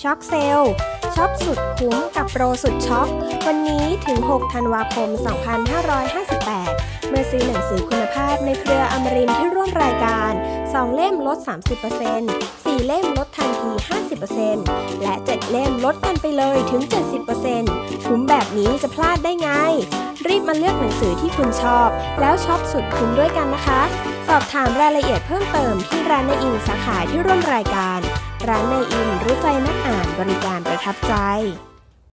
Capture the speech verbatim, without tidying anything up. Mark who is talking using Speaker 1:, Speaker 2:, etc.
Speaker 1: ช็อคเซลช็อปสุดคุ้มกับโปรสุดช็อควันนี้ถึงหกธันวาคมสองพันห้าร้อยห้าสิบแปดเมื่อซื้อหนังสือคุณภาพในเครืออมรินทร์ที่ร่วมรายการสองเล่มลด สามสิบเปอร์เซ็นต์ สี่เล่มลดทันที ห้าสิบเปอร์เซ็นต์ และเจ็ดเล่มลดกันไปเลยถึง เจ็ดสิบเปอร์เซ็นต์ คุ้มแบบนี้จะพลาดได้ไงรีบมาเลือกหนังสือที่คุณชอบแล้วช็อปสุดคุ้มด้วยกันนะคะสอบถามรายละเอียดเพิ่มเติมที่ร้านในอิงสาขาที่ร่วมรายการร้านในอิงรู้ใจนักอ่านบริการประทับใจ